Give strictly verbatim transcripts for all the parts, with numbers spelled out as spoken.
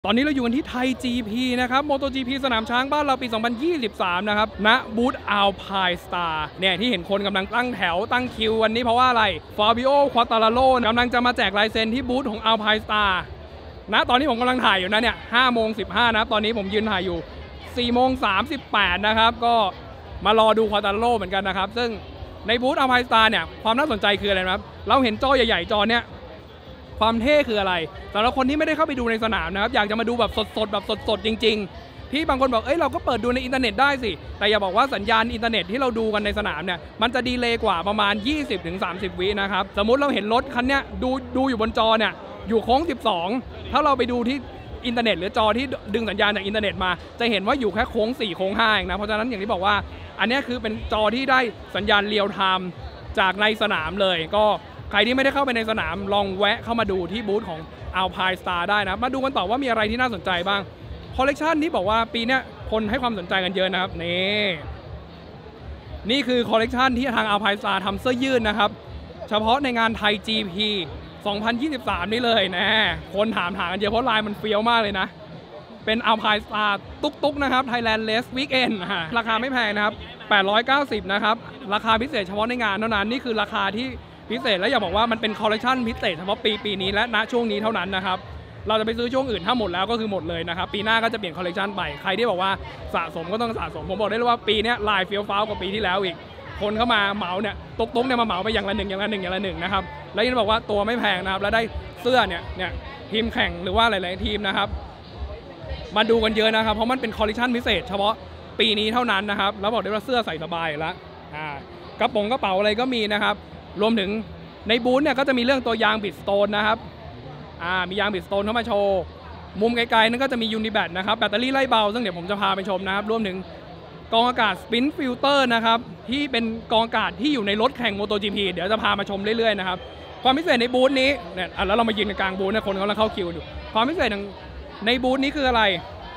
ตอนนี้เราอยู่กันที่ไทย จี พี นะครับ MotoGP สนามช้างบ้านเราปี สองพันยี่สิบสาม นะครับณบูธ Alpine Star เนี่ยที่เห็นคนกำลังตั้งแถวตั้งคิววันนี้เพราะว่าอะไร Fabio Quartararo กำลังจะมาแจกลายเซ็นที่บูธของ Alpine Star ณตอนนี้ผมกำลังถ่ายอยู่นะเนี่ยห้าโมงสิบห้านะตอนนี้ผมยืนถ่ายอยู่สี่โมงสามสิบแปดนะครับก็มารอดู Quartararo เหมือนกันนะครับซึ่งในบูธ Alpine Star เนี่ยความน่าสนใจคืออะไรนะครับเราเห็นจอใหญ่ๆจอเนี้ยความเท่คืออะไรสำหรับคนที่ไม่ได้เข้าไปดูในสนามนะครับอยากจะมาดูแบบสดๆแบบสดๆจริงๆที่บางคนบอกเอ้ยเราก็เปิดดูในอินเทอร์เน็ตได้สิแต่อย่าบอกว่าสัญญาณอินเทอร์เน็ตที่เราดูกันในสนามเนี่ยมันจะดีเลย์กว่าประมาณ ยี่สิบถึงสามสิบ วินะครับสมมุติเราเห็นรถคันเนี้ยดูดูอยู่บนจอเนี่ยอยู่โค้งสิบสองถ้าเราไปดูที่อินเทอร์เน็ตหรือจอที่ดึงสัญญาณจากอินเทอร์เน็ตมาจะเห็นว่าอยู่แค่โค้งสี่โค้งห้าเองนะเพราะฉะนั้นอย่างที่บอกว่าอันนี้คือเป็นจอที่ได้สัญญาณเรียลไทม์จากในสนามเลยก็ใครที่ไม่ได้เข้าไปในสนามลองแวะเข้ามาดูที่บูธของ Alpine Star ได้นะมาดูกันต่อว่ามีอะไรที่น่าสนใจบ้างคอลเลกชันที่บอกว่าปีนี้คนให้ความสนใจกันเยอะนะครับนี่นี่คือคอลเลกชันที่ทาง Alpine Star ทำเสื้อยืดนะครับเฉพาะในงานไทย จี พี สองพันยี่สิบสามนี่เลยนะคนถามถามกันเยอะเพราะลายมันเฟี้ยวมากเลยนะเป็น Alpine Star ตุ๊กๆนะครับ Thailand Race Weekend ราคาไม่แพงนะครับแปดร้อยเก้าสิบนะครับราคาพิเศษเฉพาะในงานเท่านั้นนี่คือราคาที่พิเศษและอย่าบอกว่ามันเป็นคอลเลคชันพิเศษเฉพาะปีปีนี้และณช่วงนี้เท่านั้นนะครับเราจะไปซื้อช่วงอื่นถ้าหมดแล้วก็คือหมดเลยนะครับปีหน้าก็จะเปลี่ยนคอลเลคชันไปใครที่บอกว่าสะสมก็ต้องสะสมผมบอกได้เลยว่าปีนี้ลายเฟี้ยวฟ้าวกว่าปีที่แล้วอีกคนเข้ามาเหมาเนี่ยตุ๊กๆเนี่ยมาเหมาไปอย่างละหนึ่งอย่างละหนึ่งอย่างละหนึ่งนะครับแล้วยังบอกว่าตัวไม่แพงนะครับแล้วได้เสื้อเนี่ยเนี่ยทีมแข่งหรือว่าหลายๆทีมนะครับมาดูกันเยอะนะครับเพราะมันเป็นคอลเลคชันพิเศษเฉพาะปีนี้เท่านั้นนะครับแล้วบอกได้ว่าเสื้อใส่สบายแล้วอ่ากระโปรงกระเป๋าอะไรก็มีนะครับรวมถึงในบูธเนี่ยก็จะมีเรื่องตัวยางบิดสโตนนะครับอ่ามียางบิดสโตนเข้ามาโชว์มุมไกลๆนั่นก็จะมียูนิแบตนะครับแบตเตอรี่ไล่เบาซึ่งเดี๋ยวผมจะพาไปชมนะครับรวมถึงกองอากาศสปินฟิลเตอร์นะครับที่เป็นกองอากาศที่อยู่ในรถแข่ง MotoGP เดี๋ยวจะพามาชมเรื่อยๆนะครับความพิเศษในบูธนี้เนี่ยแล้วเรามายืนกลางบูธนะคนกำลังเข้าคิวอยู่ความพิเศษในบูธนี้คืออะไร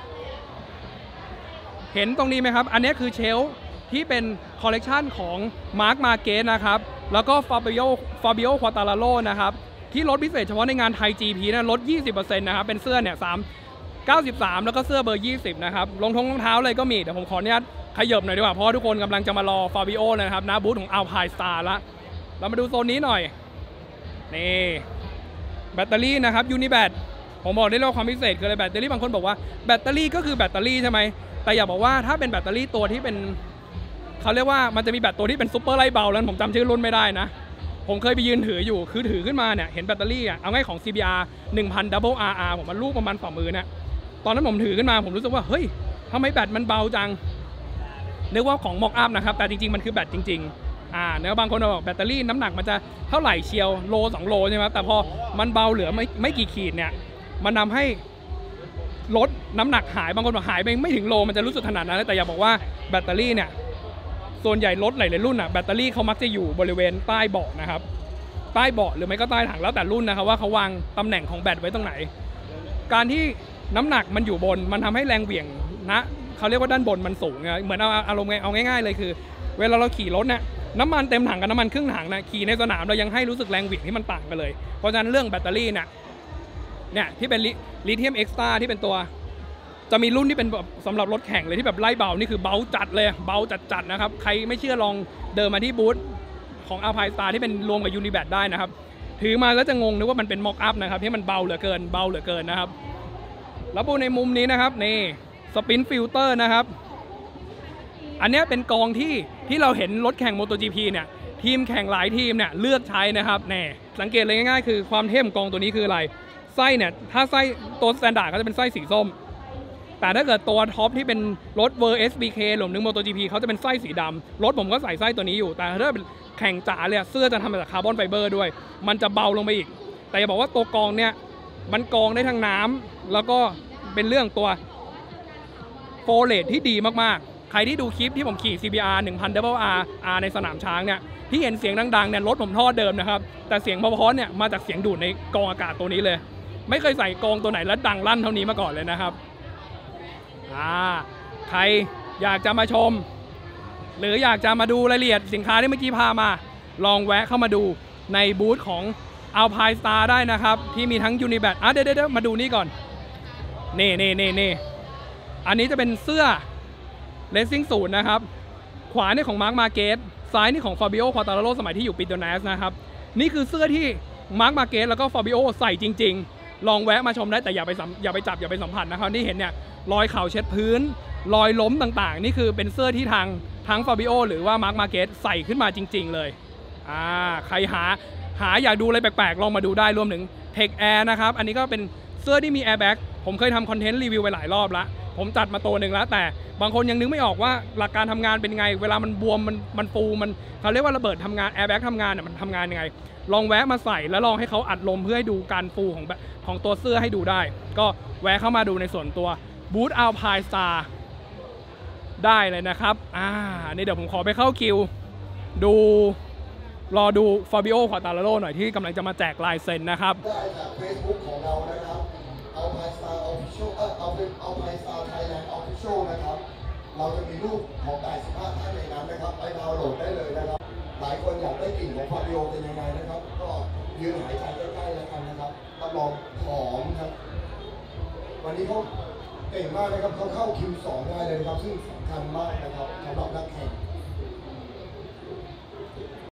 เห็นตรงนี้ไหมครับอันนี้คือเชลฟ์ที่เป็นคอลเลกชันของมาร์คมาเกสนะครับแล้วก็ฟาบิโอฟาบิโอควาตาลาโรนะครับที่ลดพิเศษเฉพาะในงานไทย จี พี นะลด ยี่สิบเปอร์เซ็นต์ นะครับเป็นเสื้อเนี่ยสาม เก้าสิบสามแล้วก็เสื้อเบอร์ยี่สิบนะครับรองท้องรองเท้าเลยก็มีเดี๋ยวผมขออนุญาตขยับหน่อยดีกว่าเพราะทุกคนกำลังจะมารอฟาบิโอเลยนะครับหน้าบูธของ Alpine Star ละเรามาดูโซนนี้หน่อยนี่แบตเตอรี่นะครับยูนิแบตผมบอกได้เลยว่าความพิเศษคืออะไรแบตเตอรี่บางคนบอกว่าแบตเตอรี่ก็คือแบตเตอรี่ใช่ไหมแต่อย่าบอกว่าถ้าเป็นแบตเตอรี่ตัวที่เป็นเขาเรียกว่ามันจะมีแบตตัวที่เป็นซุปเปอร์ไล่เบาแล้วผมจำชื่อรุ่นไม่ได้นะผมเคยไปยืนถืออยู่คือถือขึ้นมาเนี่ยเห็นแบตเตอรี่อ่ะเอาง่ายของ ซี บี อาร์ หนึ่งพัน Double อาร์ อาร์ ผมมันลูกประมาณฝ่ามือเนี่ยตอนนั้นผมถือขึ้นมาผมรู้สึกว่าเฮ้ยทำไมแบตมันเบาจังนึกว่าของม็อกอัพนะครับแต่จริงๆมันคือแบตจริงๆอ่าเนี่ยบางคนบอกแบตเตอรี่น้ำหนักมันจะเท่าไหร่เชียวโลสองโลใช่ไหมแต่พอมันเบาเหลือไม่ไม่กี่ขีดเนี่ยมันทำให้ลดน้ำหนักหายบางคนบอกหายไปไม่ถึงโลมันจะรู้สึกขนาดนั้นแต่อย่าบอกว่าแบตเตอรี่เนี่ยส่วนใหญ่รถหลายๆรุ่นอ่ะแบตเตอรี่เขามักจะอยู่บริเวณใต้เบาะนะครับใต้เบาะหรือไม่ก็ใต้ถังแล้วแต่รุ่นนะครับว่าเขาวางตำแหน่งของแบตไว้ตรงไหนการที่น้ำหนักมันอยู่บนมันทำให้แรงเหวี่ยงนะเขาเรียกว่าด้านบนมันสูงเหมือนเอาอารมณ์เอาง่ายๆเลยคือเวลาเราขี่รถเนี่ยน้ำมันเต็มถังกับน้ำมันครึ่งถังนะขี่ในสนามเรายังให้รู้สึกแรงเหวี่ยงที่มันต่างกันเลยเพราะฉะนั้นเรื่องแบตเตอรี่เนี่ยเนี่ยที่เป็นลิเธียมเอ็กซ์ตร้าที่เป็นตัวจะมีรุ่นที่เป็นแบบสำหรับรถแข่งเลยที่แบบไล่เบานี่คือเบาจัดเลยเบาจัดๆนะครับใครไม่เชื่อลองเดินมาที่บูธของ Alpine Star ที่เป็นรวมกับยูนิแบตได้นะครับถือมาแล้วจะงงนึกว่ามันเป็นม็อกอัพนะครับที่มันเบาเหลือเกินเบาเหลือเกินนะครับแล้วบูธในมุมนี้นะครับนี่สปินฟิลเตอร์นะครับอันนี้เป็นกองที่ที่เราเห็นรถแข่ง MotoGP เนี่ยทีมแข่งหลายทีมเนี่ยเลือกใช้นะครับแน่สังเกตเลยง่ายๆคือความเท่ของกองตัวนี้คืออะไรไส้เนี่ยถ้าไส้ตัวสแตนดาร์ดก็จะเป็นไส้สีส้มแต่ถ้าเกิดตัวท็อปที่เป็นรถเวอร์ เอส บี เค หรือหนึ่ง MotoGP เขาจะเป็นไส้สีดำรถผมก็ใส่ไส้ตัวนี้อยู่แต่ถ้าเป็นแข่งจ๋าเลยเสื้อจะทำมาจากคาร์บอนไฟเบอร์ด้วยมันจะเบาลงไปอีกแต่อย่าบอกว่าตัวกองเนี่ยมันกองได้ทั้งน้ำแล้วก็เป็นเรื่องตัวโฟเลตที่ดีมากๆใครที่ดูคลิปที่ผมขี่ ซี บี อาร์ หนึ่งพัน Double R R ในสนามช้างเนี่ยที่เห็นเสียงดังๆเนี่ยรถผมท่อเดิมนะครับแต่เสียงเพราะๆเนี่ยมาจากเสียงดูดในกองอากาศตัวนี้เลยไม่เคยใส่กองตัวไหนแล้วดังลั่นเท่านี้มาก่อนเลยนะครับอ่าใครอยากจะมาชมหรืออยากจะมาดูรายละเอียดสินค้าที่เมื่อกี้พามาลองแวะเข้ามาดูในบูธของ Alpine Star ได้นะครับที่มีทั้งยูนิแบตอ่ะเดี๋ยวๆมาดูนี่ก่อนนี่นี่นี่นี่อันนี้จะเป็นเสื้อเลสซิ่งศูนย์นะครับขวานี่ของมาร์คมาเกสซ้ายนี่ของฟาบิโอควาตาโรสมัยที่อยู่ปิโตนัสนะครับนี่คือเสื้อที่มาร์คมาเกสแล้วก็ฟาบิโอใส่จริงๆลองแวะมาชมได้แต่อย่าไปอย่าไปจับอย่าไปสัมผัสนะครับที่เห็นเนี่ยรอยเข่าเช็ดพื้นรอยล้มต่างๆนี่คือเป็นเสื้อที่ทางทั้งฟาบิโอหรือว่ามาร์คมาเกสใส่ขึ้นมาจริงๆเลยอ่าใครหาหาอยากดูอะไรแปลกๆลองมาดูได้รวมถึง Tech Air นะครับอันนี้ก็เป็นเสื้อที่มีแอร์แบ็กผมเคยทำคอนเทนต์รีวิวไปหลายรอบแล้วผมจัดมาตัวหนึ่งแล้วแต่บางคนยังนึกไม่ออกว่าหลักการทำงานเป็นไงเวลามันบวมมันมันฟูมันเขาเรียกว่าระเบิดทำงานแอร์แบ็กทำงานเนี่ยมันทำงานยังไงลองแวะมาใส่แล้วลองให้เขาอัดลมเพื่อให้ดูการฟูของของตัวเสื้อให้ดูได้ก็แวะเข้ามาดูในส่วนตัวบูธอัลพายสตาร์ได้เลยนะครับอ่านี่เดี๋ยวผมขอไปเข้าคิวดูรอดูฟาบิโอควาตาโรหน่อยที่กำลังจะมาแจกลายเซ็นนะครับได้จาก Facebook ของเรานะครับเอาพายสตาร์ออฟฟิเชียลเออเอาเป็นเอาพายสตาร์ไทยแลนด์ออฟฟิเชียลนะครับเราจะมีรูปของแปดสิบห้าท่านในนั้นนะครับไปดาวน์โหลดได้เลยนะครับหลายคนอยากได้กลิ่นของฟาบิโอเป็นยังไงนะครับก็ยืนหายใจใกล้ๆแล้วกันนะครับรับรองหอมครับวันนี้เขาเก่งมากนะครับเขาเข้าคิวสองได้เลยนะครับซึ่งสำคัญมากนะครับสำหรับนักแข่ง